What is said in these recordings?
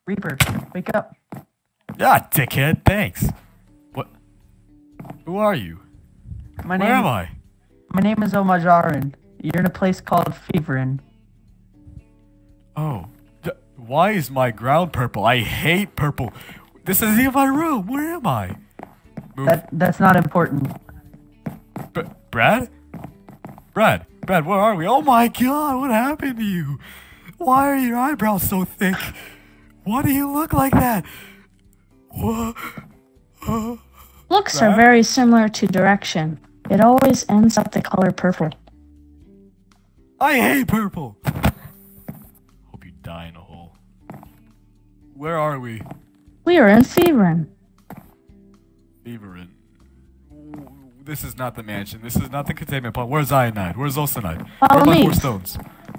Reaper, wake up. Ah, dickhead, thanks. What? Who are you? Where am I? My name is Omajarin. You're in a place called Feverin. Oh. Why is my ground purple? I hate purple. This isn't even my room. Where am I? That's not important. Brad? Brad, where are we? Oh my god, what happened to you? Why are your eyebrows so thick? Why do you look like that? Looks are very similar to direction. It always ends up the color purple. I hate purple! Hope you die in a hole. Where are we? We are in Feverin. Feverin. This is not the mansion. This is not the containment pod. Where's Cyanide? Where's Osanide? Follow Where are my me. 4 stones?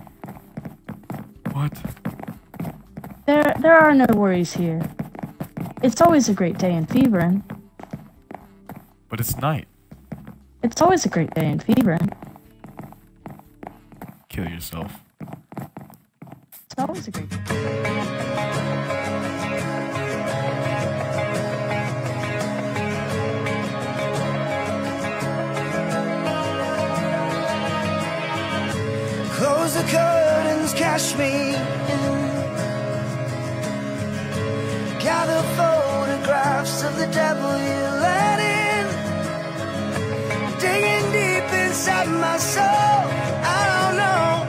What? There are no worries here. It's always a great day in Feverin. But it's night. It's always a great day in Feverin. Kill yourself. It's always a great day. Close the curtains, cash me in. Gather photographs of the devil you let in. Digging deep inside my soul. I don't know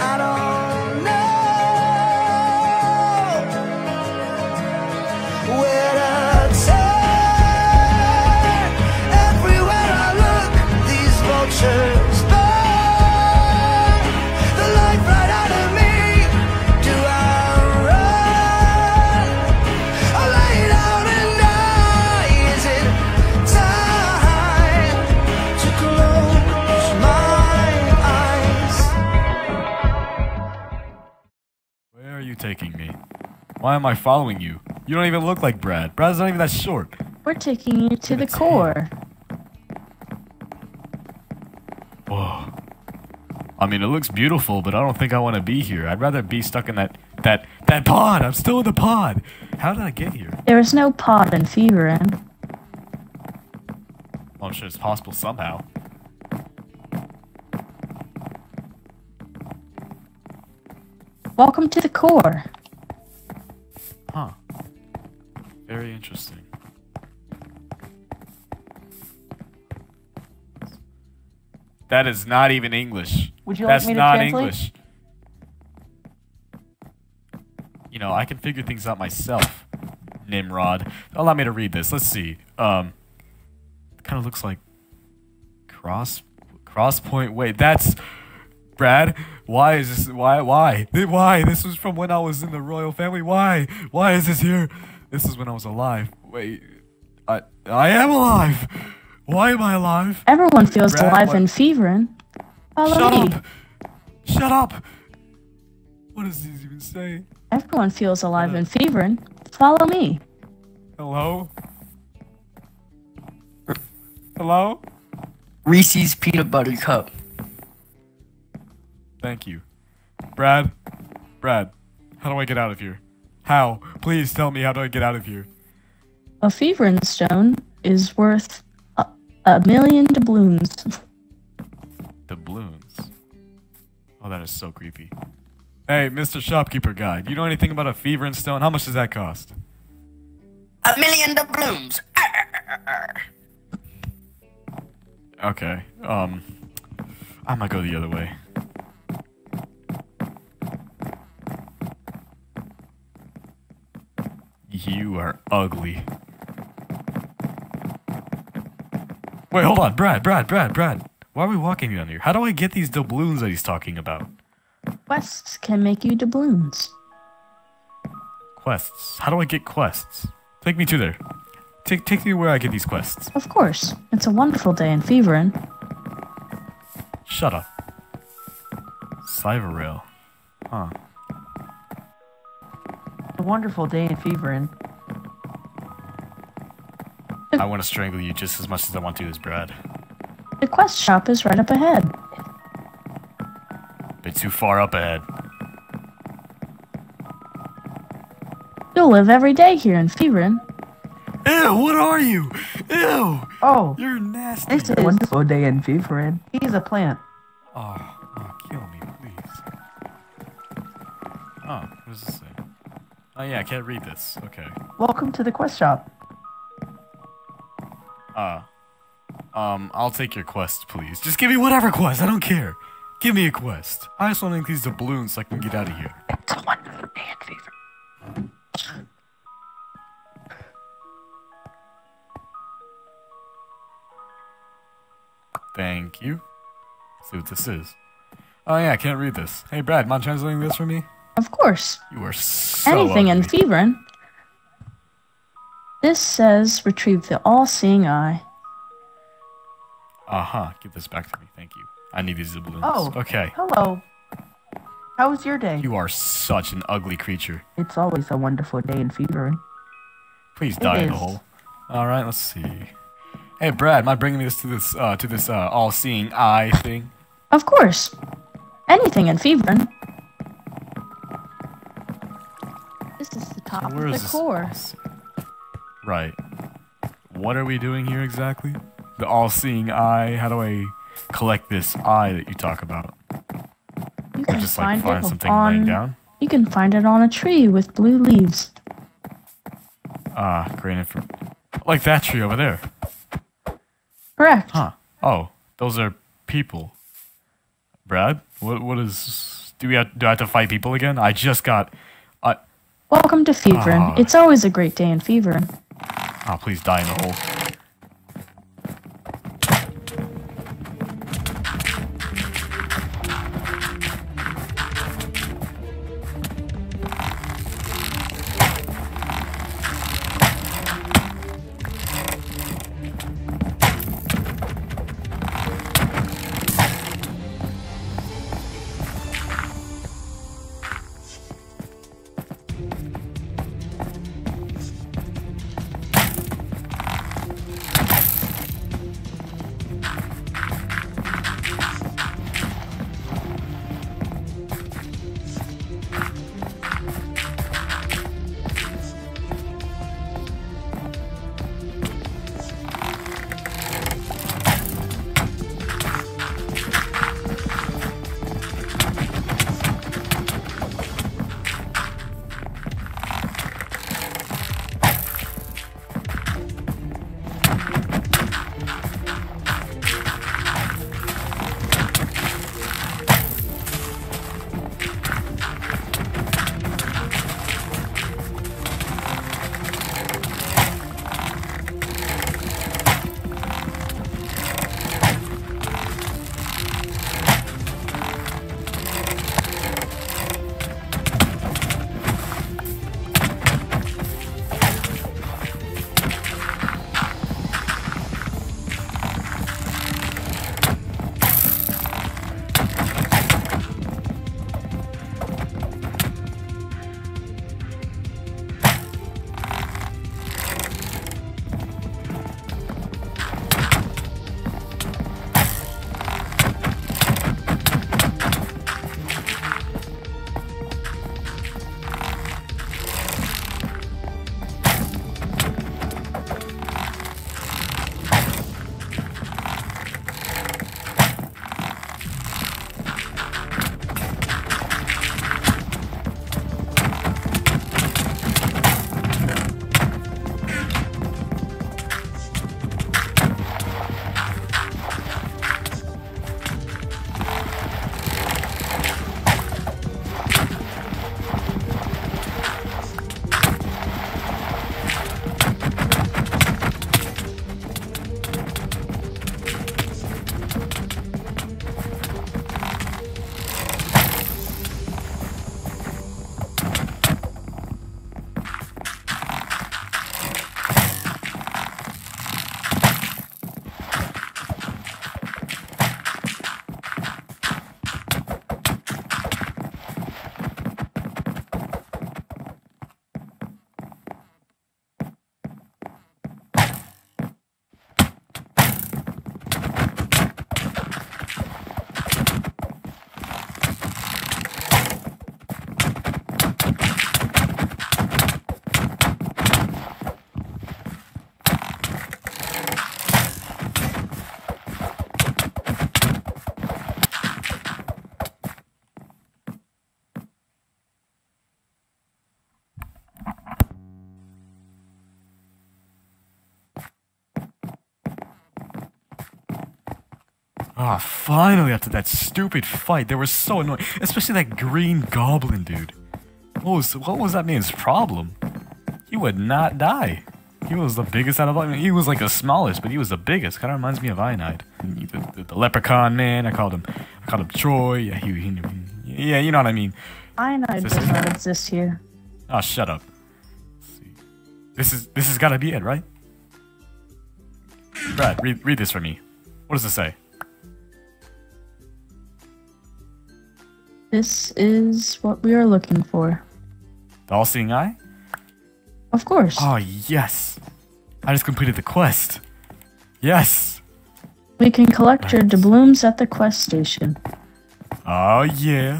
where to turn. Everywhere I look, these vultures burn the life right out of me. Do I run or lay down and die? Is it time to close my eyes? Where are you taking me? Why am I following you? You don't even look like Brad. Brad's not even that short. We're taking you to the core. Whoa. I mean, it looks beautiful, but I don't think I want to be here. I'd rather be stuck in that pod. I'm still in the pod. How did I get here? There is no pod in Feverin. Well, I'm sure it's possible somehow. Welcome to the core. Huh. Very interesting. That is not even English. Would you like That's me to not translate? English. You know, I can figure things out myself. Nimrod. Allow me to read this. Let's see. Kind of looks like cross point. Wait, that's Brad. Why is this? Why? This was from when I was in the royal family. Why? Why is this here? This is when I was alive. Wait, I am alive. Why am I alive? Everyone feels Brad, alive what? in Feverin. Follow Shut me. up! Shut up! What does this even say? Everyone feels alive in Feverin. Follow me. Hello? Hello? Reese's Peanut Butter Cup. Thank you. Brad, how do I get out of here? How? Please tell me, how do I get out of here? A Feverin stone is worth a million doubloons. Doubloons? Oh, that is so creepy. Hey, Mr. Shopkeeper guy, do you know anything about a Feverin stone? How much does that cost? $1 million doubloons. Okay, I might go the other way. You are ugly. Wait, hold on. Brad. Why are we walking down here? How do I get these doubloons that he's talking about? Quests can make you doubloons. Quests. How do I get quests? Take me to there. Take me where I get these quests. Of course. It's a wonderful day in Feverin. Shut up. Cyberrail. Huh. A wonderful day in Feverin. I want to strangle you just as much as I want to this, Brad. The quest shop is right up ahead. Bit too far up ahead. You'll live every day here in Feverin. Ew, what are you? Ew! Oh, You're nasty. this is a wonderful day in Feverin. He's a plant. Kill me, please. Oh, what does this say? Oh yeah, I can't read this. Okay. Welcome to the quest shop. I'll take your quest, please. Just give me whatever quest, I don't care. Give me a quest. I just want to increase the balloons so I can get out of here. It's a wonderful day in Feverin. Thank you. Let's see what this is. Oh yeah, I can't read this. Hey Brad, mind translating this for me? Of course. You are so Anything in ugly. Feverin. This says retrieve the all-seeing eye. Give this back to me, thank you. I need these balloons. Oh, Okay. hello. How was your day? You are such an ugly creature. It's always a wonderful day in Feverin. Please die in the is. hole. Alright, let's see. Hey Brad, mind bringing me this to this all-seeing eye thing? Of course. Anything in Feverin. This is the top Where of is the this? core. Right. What are we doing here exactly? The all-seeing eye. How do I collect this eye that you talk about? You Or can just like find it something laying down? You can find it on a tree with blue leaves. Great info. Like that tree over there. Correct. Huh. Oh, those are people. Brad, what is? Do I have to fight people again? I just got. Welcome to Feverin. Ah. It's always a great day in Feverin. Oh, please die in the hole. Ah, finally after that stupid fight. They were so annoying. Especially that green goblin dude. What was that man's problem? He would not die. He was the biggest out of all. He was like the smallest, but he was the biggest. Kind of reminds me of Ionide. The leprechaun man. I called him Troy. Yeah, yeah, you know what I mean. Ionide does not exist here. Oh, shut up. Let's see. This has got to be it, right? Brad, read this for me. What does it say? This is what we are looking for. The all-seeing eye? Of course. Oh, yes. I just completed the quest. Yes. We can collect your doubloons at the quest station. Oh, yeah.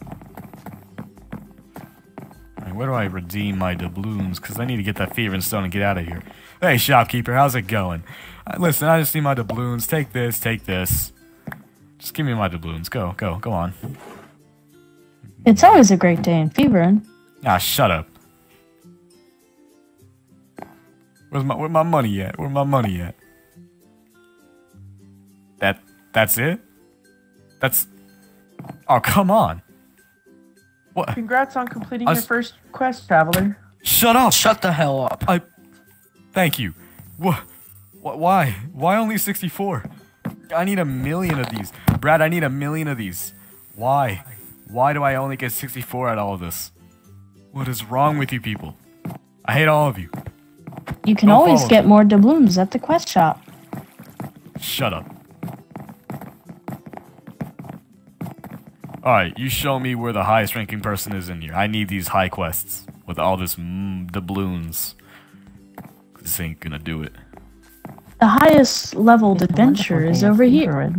Alright, where do I redeem my doubloons? Because I need to get that Feverin stone and get out of here. Hey, shopkeeper, how's it going? Listen, I just need my doubloons. Take this, take this. Just give me my doubloons. Go on. It's always a great day in Feverin. Ah, shut up. Where my money at? Where my money at? That's it? That's... Oh, come on. What? Congrats on completing your first quest, traveler. Shut up! Shut the hell up. Thank you. What? Why? Why only 64? I need 1,000,000 of these. Brad, I need 1,000,000 of these. Why? Why do I only get 64 out of all of this? What is wrong with you people? I hate all of you. You can always get more doubloons at the quest shop. Shut up. Alright, you show me where the highest ranking person is in here. I need these high quests with all this doubloons. This ain't gonna do it. The highest leveled adventure is over here.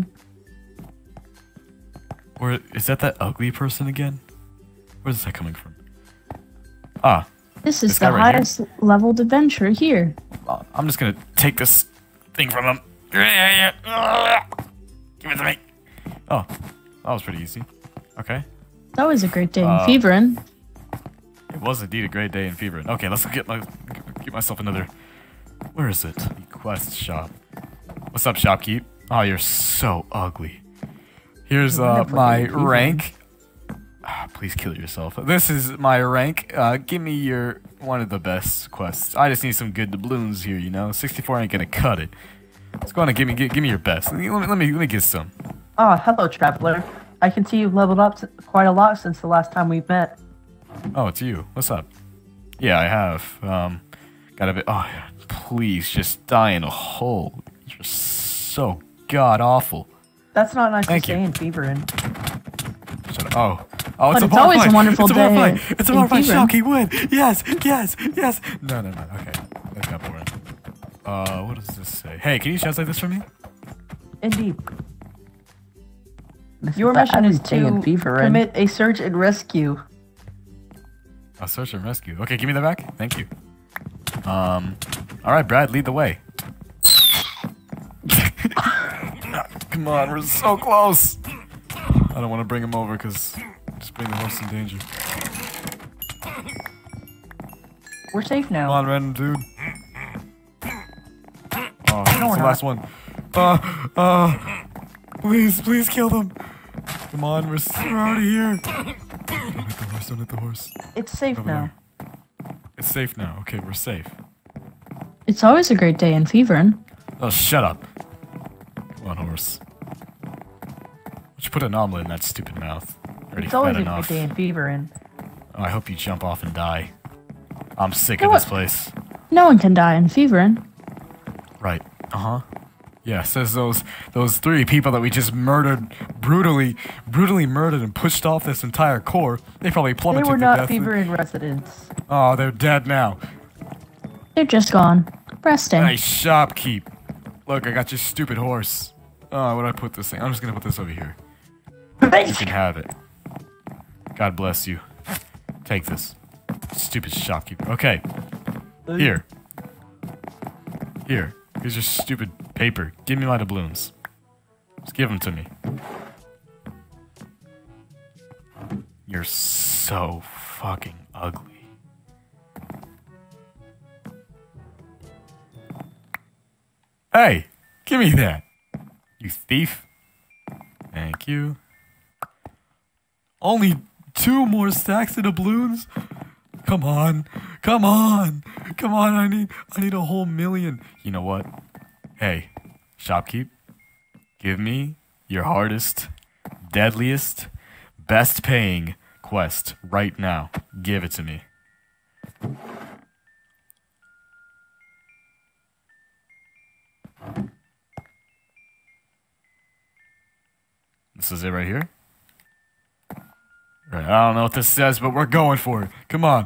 Or is that ugly person again? Where's that coming from? Ah. This is the highest leveled adventure here. I'm just gonna take this thing from him. Give it to me. Oh, that was pretty easy. Okay. It's always a great day in Feverin. It was indeed a great day in Feverin. Okay, let's get myself another. Where is it? The quest shop. What's up, shopkeep? Oh, you're so ugly. Here's my rank. Please kill yourself. This is my rank. Give me your one of the best quests. I just need some good doubloons here, you know. 64 ain't gonna cut it. Let's go on and give me your best. Let me get some. Oh, hello, traveler. I can see you've leveled up quite a lot since the last time we met. Oh, it's you. What's up? Yeah, I have. Got a bit. Oh, please, just die in a hole. You're so god awful. That's not nice Thank to say in Feverin. Shut up. Oh, But it's always a wonderful day. It's a bar fight. Shocky win. Yes. No. Okay. That's got boring. What does this say? Hey, can you translate this for me? Indeed. Your mission is to commit a search and rescue. A search and rescue. Okay, give me that back. Thank you. All right, Brad, lead the way. Come on, we're so close. I don't want to bring him over because just bring the horse in danger. We're safe now. Come on, random dude. Oh, that's the last one. Please kill them. Come on, we're out of here. Don't hit the horse. It's safe now. It's safe now. Okay, we're safe. It's always a great day in Feverin. Oh, shut up. Come on, horse. Why don't you put an omelet in that stupid mouth? It's always a great day in Feverin. Oh, I hope you jump off and die. I'm sick of this place. No one can die in Feverin. Right. Uh-huh. Yeah, says those 3 people that we just murdered, brutally murdered and pushed off this entire core. They probably plummeted to death. They were not Feverin residents. Oh, they're dead now. They're just gone. Resting. Hey, shopkeep. Look, I got your stupid horse. Oh, where do I put this thing? I'm just gonna put this over here. You can have it. God bless you. Take this. Stupid shopkeeper. Okay. Here. Here's your stupid paper. Give me my doubloons. Just give them to me. You're so fucking ugly. Hey! Give me that! You thief! Thank you. Only 2 more stacks of doubloons? Come on. Come on. Come on, I need a whole million. You know what? Hey, Shopkeep. Give me your hardest, deadliest, best paying quest right now. Give it to me. This is it right here? Right, I don't know what this says, but we're going for it. Come on.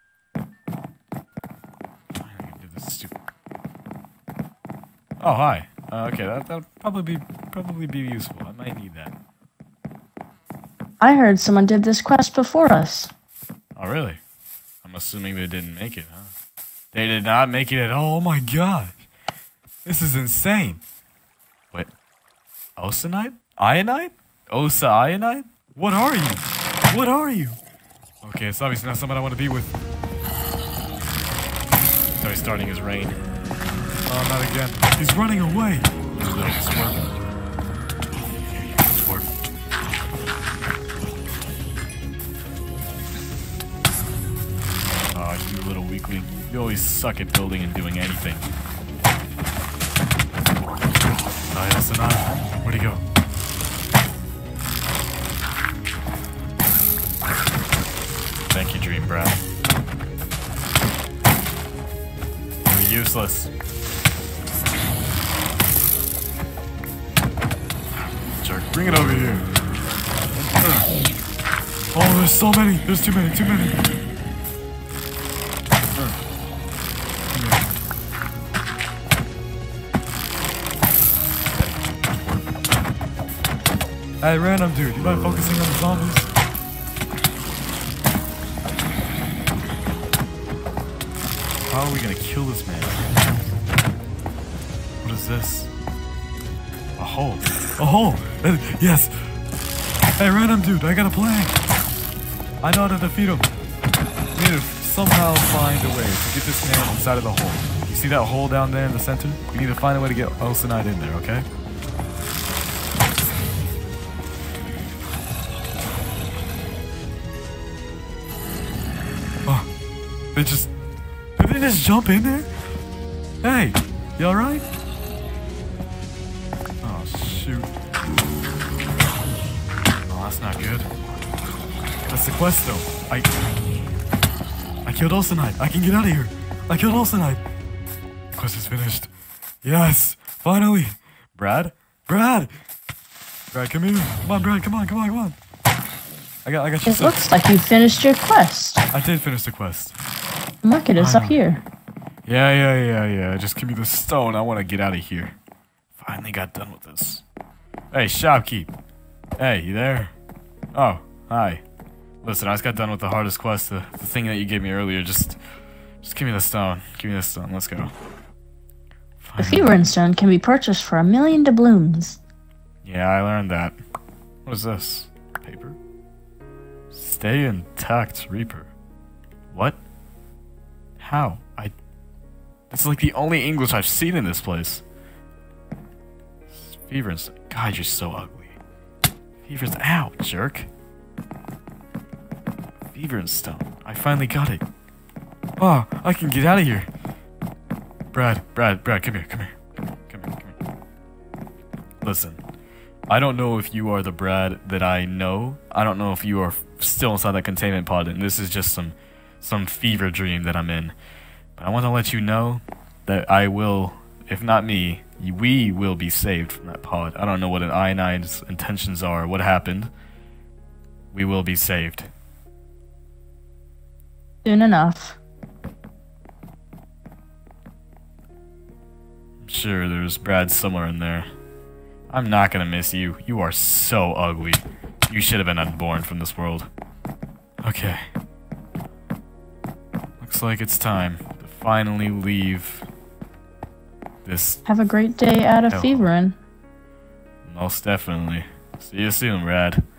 Oh, hi. Okay, that'll probably be useful. I might need that. I heard someone did this quest before us. Oh, really? I'm assuming they didn't make it, huh? They did not make it at all. Oh my god. This is insane. Wait. Osanite? Ionite? Osa Ionite? What are you? What are you? Okay, it's obviously not someone I want to be with. So he's starting his reign. Oh, not again. He's running away. Twerp. Twerp. Oh, you little weakling. You always suck at building and doing anything. Where'd he go? Thank you, Dream Brat. You're useless. Jerk, bring it over here. Oh, there's so many. There's too many, too many. Hey, random dude, you mind focusing on the zombies? How are we gonna kill this man? What is this? A hole. A hole! Yes! Hey, random dude, I got a plan! I know how to defeat him. We need to somehow find a way to get this man inside of the hole. You see that hole down there in the center? We need to find a way to get Osanite in there, okay? Oh, did they just jump in there? Hey, you alright? Oh, shoot. Oh, that's not good. That's the quest, though. I killed Osanite. I can get out of here. I killed Osanite. Quest is finished. Yes, finally. Brad? Brad, come here. Come on, Brad. Come on. I got you. It looks like you finished your quest. I did finish the quest. Look, it is up here. Yeah. Just give me the stone. I want to get out of here. Finally got done with this. Hey, Shopkeep. Hey, you there? Oh, hi. Listen, I just got done with the hardest quest, the thing that you gave me earlier. Just give me the stone. Give me the stone. Let's go. The Feverin stone can be purchased for 1,000,000 doubloons. Yeah, I learned that. What is this? Paper? Stay intact, Reaper. What? How? That's like the only English I've seen in this place. Feverin stone. God, you're so ugly. Feverin. Ow, jerk. Feverin stone. I finally got it. Oh, I can get out of here. Brad, come here. Listen, I don't know if you are the Brad that I know. I don't know if you are still inside that containment pod, and this is just some fever dream that I'm in. But I want to let you know that I will, if not me, we will be saved from that pod. I don't know what an I-9's intentions are, what happened. We will be saved. Soon enough. I'm sure there's Brad somewhere in there. I'm not gonna miss you. You are so ugly. You should have been unborn from this world. Okay. Looks like it's time to finally leave this. Have a great day out of hell. Feverin. Most definitely. See you soon, Brad.